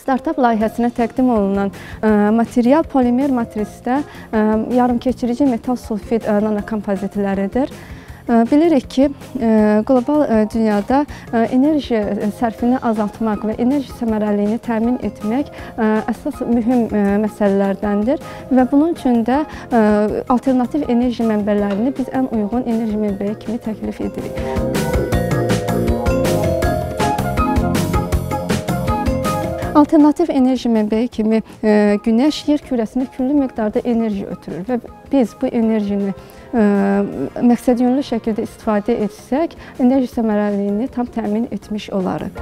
Startap layihəsinə təqdim olunan material polimer matrisdə yarımkeçirici metal sulfid nanokompozitləridir. Bilirik ki, qlobal dünyada enerji sərfini azaltmaq və enerji səmərəliliyini təmin etmək əsas mühüm məsələlərdəndir və bunun üçün də alternativ enerji mənbələrini biz ən uyğun enerji mənbəyi kimi təklif edirik. Alternativ enerji mənbəyi kimi günəş yer kürəsinə küllü miqdarda enerji ötürür və biz bu enerjini məqsədyönlü şəkildə istifadə etsək, enerji səmərəliliyini tam təmin etmiş olarıq.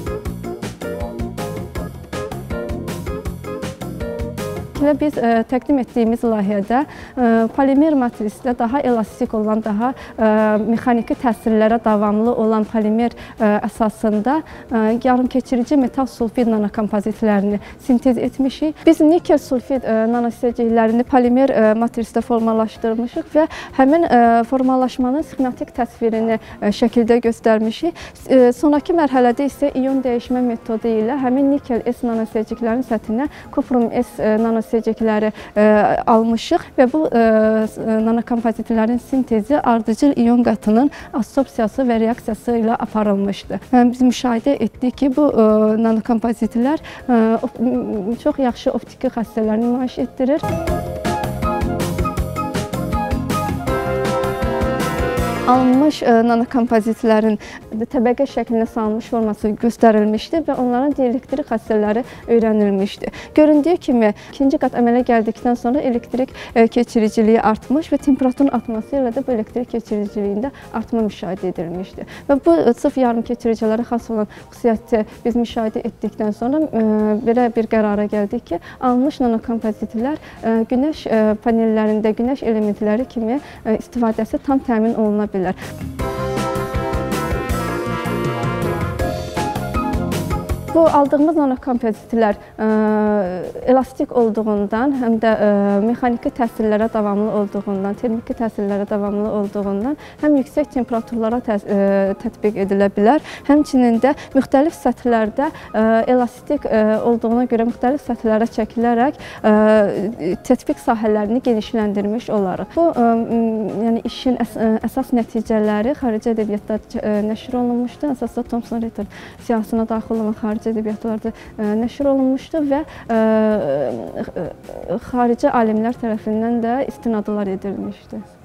Biz təqdim etdiyimiz layihədə polimer matrisdə daha elastik olan, daha mexaniki təsirlərə davamlı olan polimer əsasında yarımkeçirici metal sulfid nanokompozitlərini sintez etmişik. Biz nikel sulfid nanoseciklərini polimer matrisdə formalaşdırmışıq və həmin formalaşmanın sxematik təsvirini şəkildə göstərmişik. Sonraki mərhələdə isə ion dəyişmə metodu ilə həmin nikel S nanoseciklərin səthinə kuprum S nanosecikləri almışıq və bu nanokompozitlərin sintezi ardıcıl ion qatının adsorpsiyası və reaksiyası ilə aparılmışdı. Biz müşahidə etdik ki, bu nanokompozitlər çox yaxşı optiki xassələr nümayiş etdirir. Alınmış nanokompozitlərin təbəqə şəklinə salınmış forması göstərilmişdi və onların dielektrik xassələri öyrənilmişdi. Göründüyü kimi, ikinci qat əmələ gəldikdən sonra elektrik keçiriciliyi artmış və temperaturun artması ilə də bu elektrik keçiriciliyində artma müşahidə edilmişdi. Və bu sıf yarımkeçiricilərə xas olan xüsusiyyəti biz müşahidə etdikdən sonra belə bir qərara gəldik ki, alınmış nanokompozitlər günəş panellərində günəş elementləri kimi istifadəsi tam təmin oluna bilər. Bu aldığımız nanokompozitlər elastik olduğundan, həm də mexaniki təsirlərə davamlı olduğundan, termiki təsirlərə davamlı olduğundan həm yüksək temperaturlara tətbiq edilə bilər, həmçinin də müxtəlif səthlərdə elastik olduğuna görə müxtəlif səthlərə çəkilərək tətbiq sahələrini genişləndirmiş olarıq. Bu, yəni işin əsas nəticələri xarici ədəbiyyatda nəşr olunmuşdu. Əsasda Thomson Reuters siyahısına daxil olan xarici ədəbiyyatlarda nəşr olunmuşdu və xarici alimlər tərəfindən də istinadlar edilmişdi.